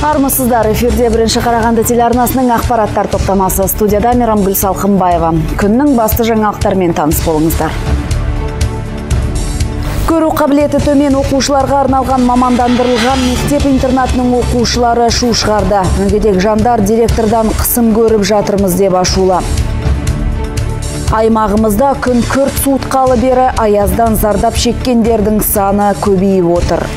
Армысыздар, эфирде бірінші Қарағанды телеарнасының ақпараттар топтамасы. Студияда Мейрамгүл Салқынбаева. Күннің басты жаңалықтарымен таныс болыңыздар. Көру қабілеті төмен оқушыларға арналған мамандандырылған мектеп-интернатының оқушылары шу шығарды. Мүгедек жандар директордан қысым көріп жатырмыз деп ашулы. Аймағымызда күн күрт суытқалы бері аяздан зардап шеккендердің саны көбейіп отыр.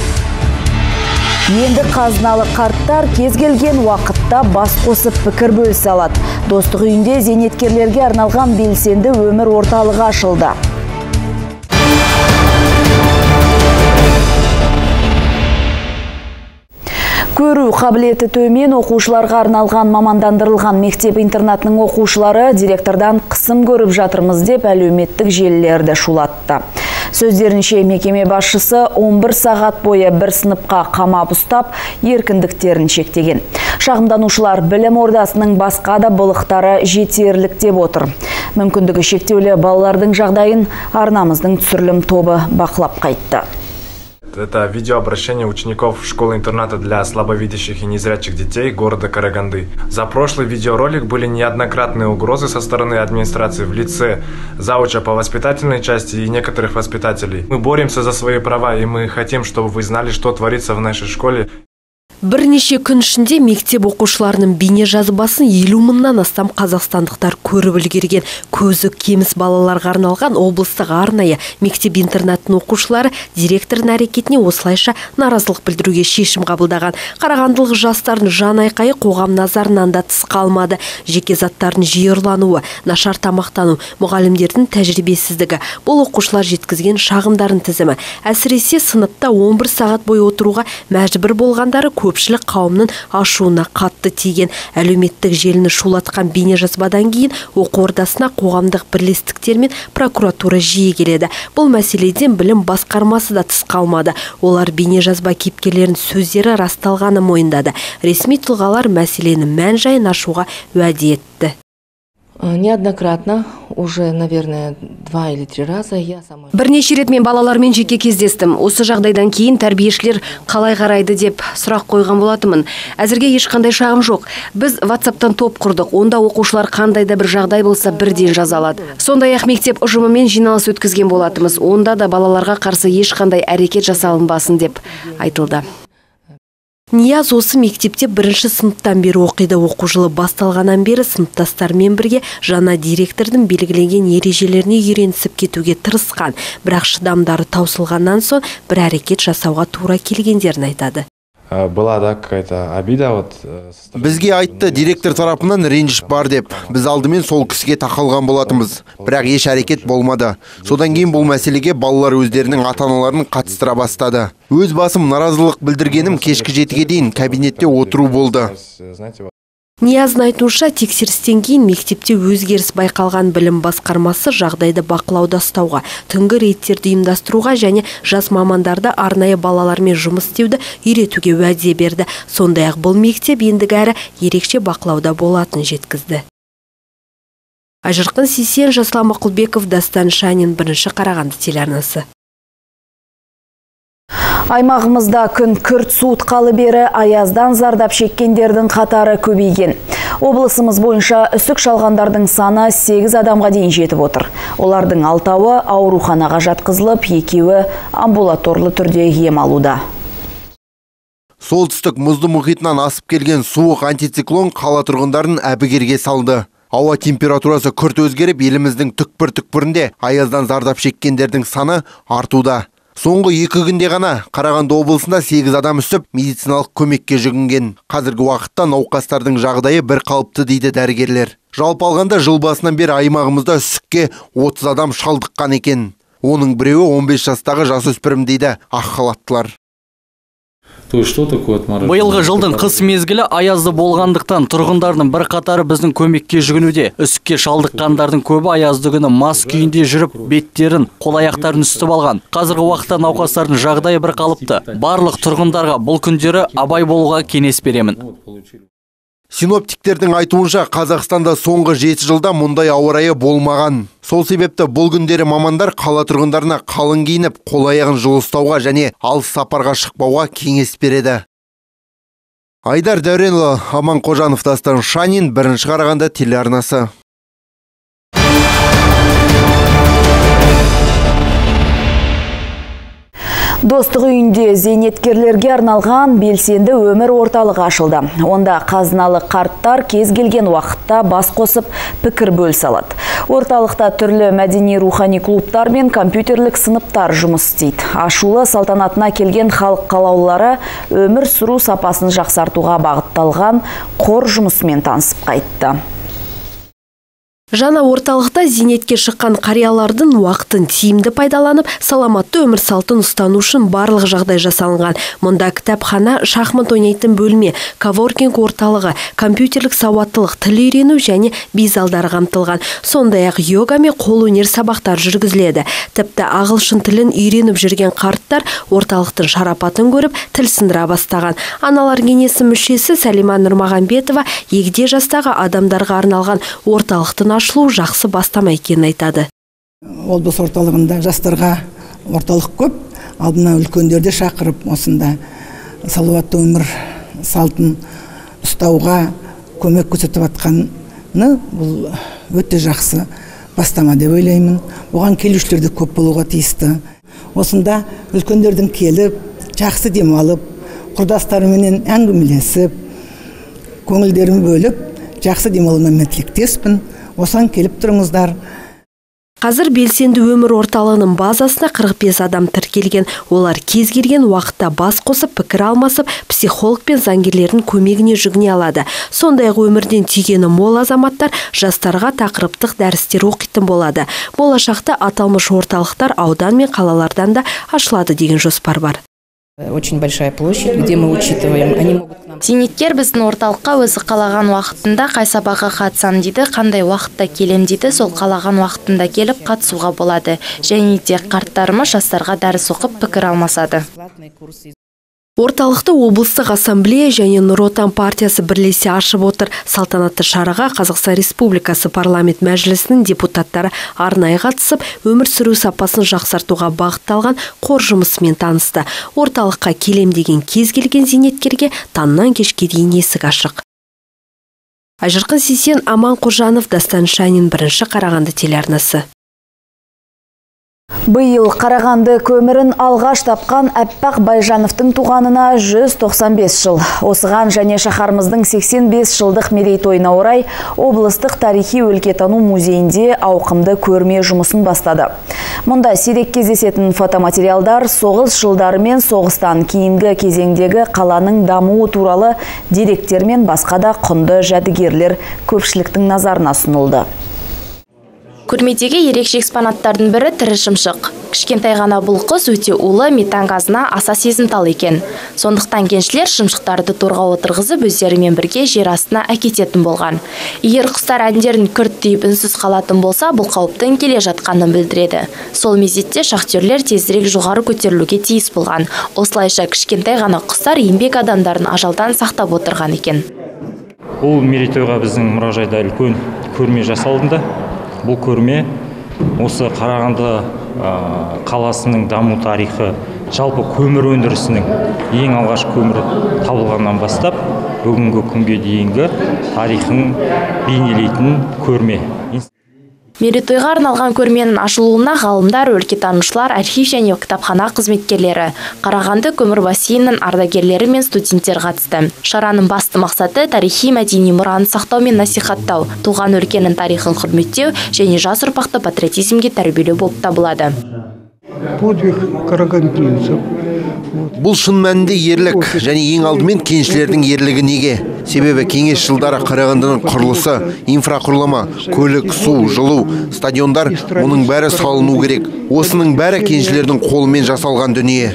Енді қазыналы қарттар кез келген уақытта бас қосып пікір бөлісе алады. Достық үйінде зейнеткерлерге арналған белсенді өмір орталығы ашылды. Көру қабілеті төмен оқушыларға арналған мамандандырылған мектеп-интернатының оқушылары директордан қысым көріп жатырмыз деп әлеуметтік желілерді шулатты. Сөздерінше мекеме басшысы 11 сағат бойы бір сыныпқа қамап ұстап, еркіндіктерін шектеген. Шағымданушылар білім ордасының басқа да былықтары жетерлік деп отыр. Мүмкіндігі шектеулі балалардың жағдайын арнамыздың түсірілім тобы бақылап қайтты. Это видеообращение учеников школы-интерната для слабовидящих и незрячих детей города Караганды. За прошлый видеоролик были неоднократные угрозы со стороны администрации в лице зауча по воспитательной части и некоторых воспитателей. Мы боремся за свои права, и мы хотим, чтобы вы знали, что творится в нашей школе. Бірнеше күн ішінде мектеп оқушыларының бейне жазбасын 50 мыңнан астам қазақстандықтар көріп үлгерген. Көзі кеміс балаларға арналған облыстық арнайы мектеп-интернаттың оқушылары директордың әрекетіне осылайша наразылық білдіруге шешім қабылдаған. Қарағандылық жастардың жан айқайы қоғам назарынан да тыс қалмады. Жеке заттардың жиі ұрлануы, нашар тамақтану, мұғалімдердің тәжірибесіздігі бұл оқушылар жеткізген шағымдарын тізімі. Әсіресе сыныпта 11 сағат бойы отыруға мәжбүр болғандары көпшілік қауымның ашуына қатты тиген. Әлеуметтік желіні шулатқан бейне жазбадан кейін оқу ордасына қоғамдық бірлестіктер мен прокуратура жиі келеді. Бұл мәселеден білім басқармасы да тыс қалмады. Олар бейне жазба кейіпкерлерінің сөздері расталғаны мойындады. Ресми тұлғалар мәселенің мән-жайын ашуға уәде етті. Неоднократно, уже, наверное, 2 или 3 раза я сама... Бірнеше рет мен балалармен жеке кездестім. Осы жағдайдан кейін тәрбиешілер қалай қарайды деп сұрақ қойған болатымын. Әзірге ешқандай шағым жоқ. Біз WhatsApp-тан топ құрдық. Онда оқушылар қандай да бір жағдай болса бірден жаза алады. Сондай-ақ мектеп ұжымымен жиналыс өткізген болатымыз. Онда да балаларға қарсы ешқандай әрекет жасалынбасын деп айтылды. Нияз осы мектепте бірінші сыныптан бері оқиды. Оқу жылы басталғаннан бері сыныптастармен бірге жаңа директордың белгіленген ережелеріне үйренісіп кетуге тырысқан. Бірақ шыдамдары таусылғаннан соң бір әрекет жасауға тура келгендерін айтады. Была, да, какая-то обида. Бізге айтты, директор тарапынан ренжіш бар деп. Біз алдымен сол кісіге тақалған болатымыз. Бірақ еш әрекет болмады. Содан кейін бұл мәселеге балалар өздерінің ата-аналарын қатыстыра бастады. Өз басым наразылық білдіргенім кешкі 7-ге дейін кабинетте отыру болды. Нияздың айтуынша, тексерістен кейін мектепте өзгеріс байқалған білім басқармасы жағдайды бақылауда ұстауға, түнгі рейдтерді ұйымдастыруға және жас мамандарды арнайы балалармен жұмыс істеуді үйретуге уәде берді. Сондай-ақ бұл мектеп ендігі әрі ерекше бақылауда болатын жеткізді. Ажырқын Сесен, Жаслан Мақұлбеков, Дастан Шанин, бірінші Қарағанды телеарнасы. Аймағымызда күн күрт суытқалы бері аяздан зардап шеккендердің қатары көбейген. Облысымыз бойынша үсік шалғандардың саны 8 адамға дейін жетіп отыр. Олардың 6-ы ауруханаға жатқызылып, 2-і амбулаторлы түрде ем алуда. Солтүстік мұзды мұхитынан асып келген суық антициклон қала тұрғындарын әбігерге салды. Ауа температурасы күрт өзгеріп, еліміздің түкпір-түкпірінде аяздан зардап шеккендердің саны артуда. Соңғы 2 күнде ғана Қарағанды облысында 8 адам үсіп, медициналық көмекке жүгінген. Қазіргі уақытта науқастардың жағдайы бір қалыпты дейді дәрігерлер. Жалпы алғанда жыл басынан бері аймағымызда үсікке 30 адам шалдыққан екен. Оның біреуі 15 жастағы жасөспірім дейді ақ халаттылар. Биылғы жылдың қыс мезгілі аязды болғандықтан тұрғындардың бір қатары біздің көмекке жүгінуде. Үсікке шалдыққандардың көбі аязды күні мас күйінде жүріп, беттерін, қол-аяқтарын үстіп алған. Қазіргі уақытта науқастардың жағдайы бір қалыпты. Барлық тұрғындарға бұл күндері абай болуға кеңес беремін. Синоптиктердің айтуынша Қазақстанда соңғы 7 жылда мұндай ауа райы болмаған. Сол себепті бұл күндері мамандар қала тұрғындарына қалың киініп, қол аяғын жылы ұстауға және алыс сапарға шықпауға кеңес береді. Айдар Дәуренұлы, Аман Қожанов, Дастан Шанин, Бірінші Қарағанды телеарнасы. Достық үйінде зейнеткерлерге арналған белсенді өмір орталығы ашылды. Онда қазыналы қарттар кез келген уақытта бас қосып пікір бөлісе алады. Орталықта түрлі мәдени рухани клубтар мен компьютерлік сыныптар жұмыс істейді. Ашулы салтанатына келген халық қалаулылары өмір сүру сапасын жақсартуға бағытталған қор жұмысымен танысып қайтты. Жаңа орталықта зейнетке шыққан қариялардың уақытын тиімді пайдаланып, саламатты өмір салтын ұстану үшін барлық жағдай жасалынған. Мұнда кітапхана, шахмат ойнайтын бөлме, коворкинг орталығы, компьютерлік сауаттылық, тіл үйрену және би залдары қамтылған. Сондай-ақ йога мен қол өнер сабақтар жүргізіледі. Тіпті ағылшын тілін үйреніп жүрген қарттар орталықтың шарапатын көріп, тіл сындыра бастаған. Аналар кеңесі мүшесі Сәлима Нұрмағамбетова егде жастағы адамдарға арналған орталықтың ашылу жақсы бастама екенін айтады. Облыс орталығында жастарға орталық көп, алдына үлкендерді шақырып, осында салауатты өмір салтын ұстауға көмек көрсетіп жатқаны бұл өте жақсы бастама деп ойлаймын. Оған келушілер де көп болуға тиісті. Осында үлкендердің келіп, жақсы демалып, құрдастарымен әңгімелесіп, көңілдерін бөліп, жақсы демалуына мен тілектеспін. Осыған келіп тұрыңыздар. Қазір белсенді өмір орталығының базасына 45 адам тіркелген. Олар кез келген уақытта бас қосып, пікір алмасып, психолог пен заңгерлердің көмегіне жүгіне алады. Сондай-ақ өмірден түйгені мол азаматтар жастарға тақырыптық дәрістер оқитын болады. Болашақта аталмыш орталықтар аудан мен қалалардан да ашылады деген жоспар бар. Очень большая площадь, где мы учитываем. Они могут к нам... Зейнеткер біздің орталыққа өзі қалаған уақытында қай сабаққа қатысам дейді, қандай уақытта келем дейді, сол қалаған уақытында келіп қатысуға болады. Және де қарттарымыз жастарға дәріс оқып пікір алмасады. Орталықты облыстық ассамблея және Нұр Отан партиясы бірлесе ашып отыр. Салтанатты шараға Қазақстан Республикасы парламент мәжілісінің депутаттары арнайы қатысып, өмір сүру сапасын жақсартуға бағытталған қор жұмысымен танысты. Орталыққа келем деген кез келген зейнеткерге таңнан кешке дейін есік ашық. Айжарқын Сейсен, Аман Қожанов, Дастан Шанин, Бірінші Қарағанды телеарнасы. Биыл Қарағанды көмірін алғаш тапқан Әппақ Байжановтың туғанына 195 жыл. Осыған және шаһарымыздың 85 жылдық мерейтойына орай облыстық тарихи өлкетану музейінде ауқымды көрме жұмысын бастады. Мұнда сирек кездесетін фотоматериалдар, соғыс жылдары мен соғыстан кейінгі кезеңдегі қаланың дамуы туралы деректер мен басқа да құнды жәдігерлер көпшіліктің назарына ұсынылды. Көрмедегі ерекше экспонаттардың бірі тірі шымшық. Кішкентай ғана бұл құс өте улы метан газына аса сезімтал екен. Сондықтан кеншілер шымшықтарды торға отырғызып өздерімен бірге жер астына әкететін болған. Егер құстар әндерін күрт тиіп үнсіз қалатын болса, бұл қауіптің келе жатқанын білдіреді. Сол мезетте шахтерлер тезірек жоғары көтерілуге тиіс болған. Осылайша кішкентай ғана құстар еңбек адамдарын ажалдан сақтап отырған екен. Бұл мерейтойға біздің мұражайда үлкен көрме жасалды. Бұл көрме осы Қарағанды қаласының даму тарихы, жалпы көмір өндірісінің ең алғаш көмір табылғаннан бастап бүгінгі күнге дейінгі тарихын бейнелейтін көрме. Мерейтойға арналған көрменің ашылуына ғалымдар, өлкетанушылар, архив және кітапхана қызметкерлері, Қарағанды көмір бассейнінің ардагерлері мен студенттер қатысты. Шараның басты мақсаты тарихи мәдени мұраны сақтау мен насихаттау, туған өлкенің тарихын құрметтеу және жас ұрпақты патриотизмге тәрбиелеу болып табылады. Подвиг карагандинцев. Бұл шын мәнінде ерлік және ең алдымен кеншілердің ерлігі неге? Себебі кеңес жылдары Қарағандының құрылысы, инфрақұрылымы, көлік, су, жылу, стадиондар, оның бәрі салыну керек. Осының бәрі кеншілердің қолымен жасалған дүние.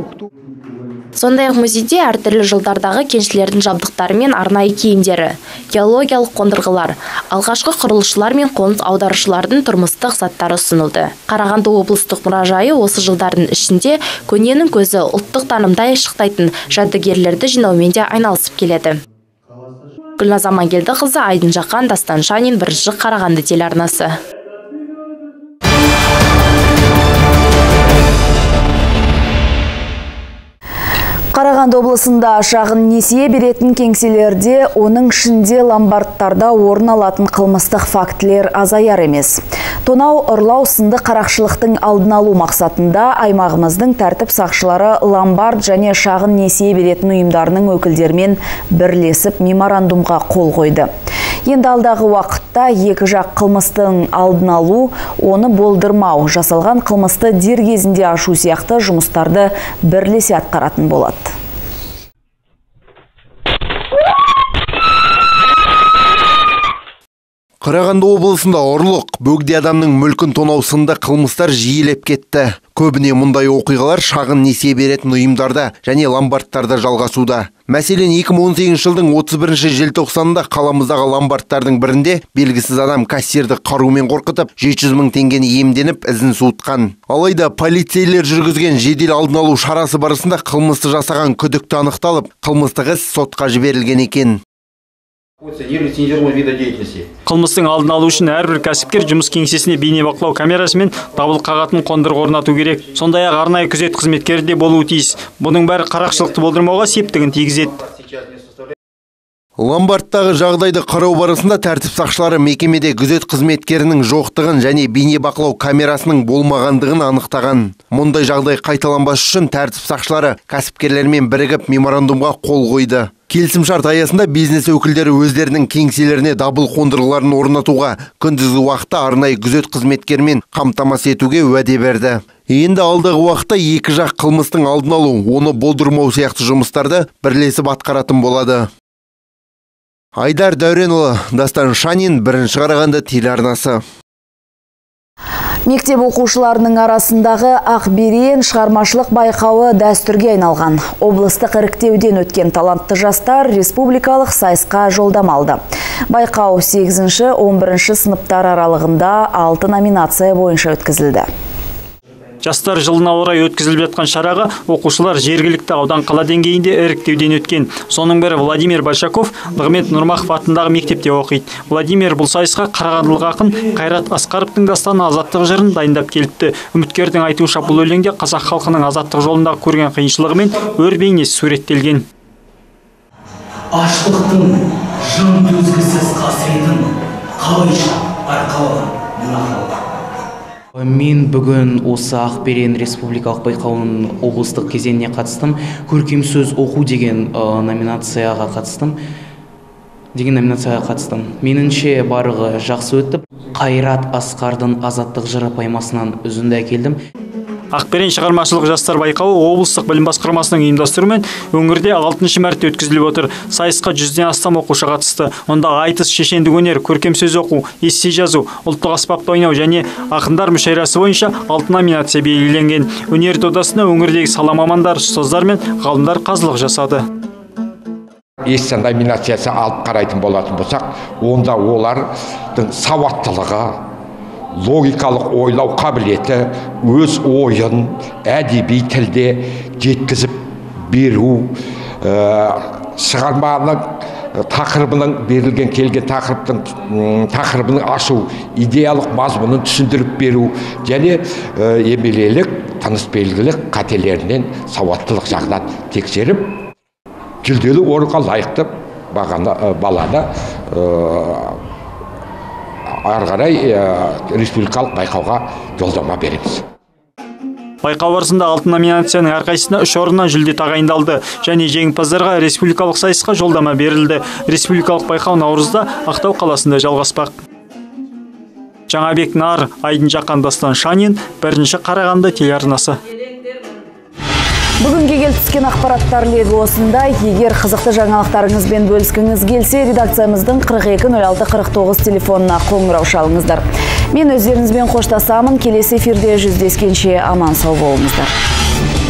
Сондай-ақ музейде әртүрлі жылдардағы кеншілердің жабдықтары мен арнайы киімдері, геологиялық қондырғылар, алғашқы құрылысшылар мен қоныс аударушылардың тұрмыстық заттары ұсынылды. Қарағанды облыстық мұражайы осы жылдардың ішінде көненің көзі ұлттық танымды айшықтайтын жәдігерлерді жинаумен де айналысып келеді. Гүлназ Амангелдіқызы, Айдын Жақан, Дастан Шанин, Бірінші Қарағанды телеарнасы. Қарағанды облысында шағын несие беретін кеңселерде, оның ішінде ломбардтарда орын алатын қылмыстық фактілер азаяр емес. Тонау, ұрлау сынды қарақшылықтың алдын алу мақсатында аймағымыздың тәртіп сақшылары ломбард және шағын несие беретін ұйымдарының өкілдерімен бірлесіп меморандумға қол қойды. Енді алдағы уақытта екі жақ қылмыстың алдын алу, оны болдырмау, жасалған қылмысты дер кезінде ашу сияқты жұмыстарды бірлесе атқаратын болады. Қарағанды облысында ұрлық, бөгде адамның мүлкін тонау сынды қылмыстар жиілеп кетті. Көбіне мұндай оқиғалар шағын несие беретін ұйымдарда және ломбардтарда жалғасуда. Мәселен, 2018 жылдың 31 желтоқсанында қаламыздағы ломбардтардың бірінде белгісіз адам кассирді қарумен қорқытып, 700 мың теңгені иемденіп, ізін суытқан. Алайда полицейлер жүргізген жедел алдын алу шарасы барысында қылмысты жасаған күдікті анықталып, қылмыстық іс сотқа жіберілген екен. Қылмыстың алдын алу үшін әрбір кәсіпкер жұмыс кеңсесіне бейнебақылау камерасы мен дабыл қағатын қондырғы орнату керек. Сондай-ақ арнайы күзет қызметкері де болуы тиіс. Бұның бәрі қарақшылықты болдырмауға септігін тигізеді. Ломбардтағы жағдайды қарау барысында тәртіп сақшылары мекемеде күзет қызметкерінің жоқтығын және бейнебақылау камерасының болмағандығын анықтаған. Мұндай жағдай қайталанбас үшін тәртіп сақшылары кәсіпкерлермен бірігіп меморандумға қол қойды. Келісімшарт аясында бизнес өкілдері өздерінің кеңселеріне дабыл қондырғыларын орнатуға, күндізгі уақытта арнайы күзет қызметкермен қамтамасыз етуге уәде берді. Енді алдағы уақытта екі жақ қылмыстың алдын алу, оны болдырмау сияқты жұмыстарды бірлесіп атқаратын болады. Айдар Дәуренұлы, Дастан Шанин, Бірінші Қарағанды телеарнасы. Мектеп оқушыларының арасындағы Ақберен шығармашылық байқауы дәстүрге айналған. Облыстық іріктеуден өткен талантты жастар республикалық сайысқа жолдама алды. Байқау 8-11 сыныптар аралығында 6 номинация бойынша өткізілді. Жастар жылына орай өткізіліп жатқан шараға оқушылар жергілікті аудан қала деңгейінде іріктеуден өткен. Соның бірі Владимир Большаков Нығмет Нұрмақов атындағы мектепте оқиды. Владимир бұл сайысқа қарағандылық ақын Қайрат Асқаровтың дастаны азаттық жырын дайындап келіпті. Үміткердің айтуынша бұл өлеңде қазақ халқының азаттық жолындағы көрген қиыншылығы мен өр бейнесі суреттелген. Аштықтың жын төзгісіз қасіретін қалайша арқалаған мына. Мен бүгін осы Ақберен республикалық байқауының облыстық кезеңіне қатыстым. Көркем сөз оқу деген номинацияға қатыстым. Меніңше барлығы жақсы өтті. Қайрат Асқардың азаттық жыры поэмасынан үзінді әкелдім. Ақберен шығармашылық жастар байқауы облыстық білім басқармасының ұйымдастыруымен өңірде 6-шы мәрте өткізіліп отыр. Сайысқа 100-ден астам оқушы қатысты. Онда айтыс, шешендік өнер, көркем сөз оқу, эссе жазу, ұлттық аспапта ойнау және ақындар мүшәйрасы бойынша 6 номинация белгіленген. Өнер додасына өңірдегі сала мамандар, ұстаздар мен ғалымдар қазылық жасады. Эссе номинациясы алып қарайтын болатын болсақ, онда олардың сауаттылығы, логикалық ойлау қабілеті, өз ойын әдеби тілде жеткізіп беру, шығарманың тақырыбының берілген келген тақырыбының ашу, идеялық мазмұнын түсіндіріп беру және емелелік, тыныс белгілік қателерінен сауаттылық жағынан тексеріп, жүлделі орынға лайықты баланы ары қарай республикалық байқауға жолдама береміз. Байқау барысында 6 номинацияның әрқайсысына 3 орыннан жүлде тағайындалды және жеңімпаздарға республикалық сайысқа жолдама берілді. Республикалық байқау наурызда Ақтау қаласында жалғаспақ. Жаңабек Нар, Айдын Жақан, Дастан Шанин, Бірінші Қарағанды телеарнасы. Бүгінге келіп түскен ақпараттар легі осындай. Егер қызықты жаңалықтарыңызбен бөліскіңіз келсе, редакциямыздың 42-06-49 телефонына қоңырау шалыңыздар. Мен өздеріңізбен қоштасамын. Келесі эфирде жүздескенше аман сау болыңыздар.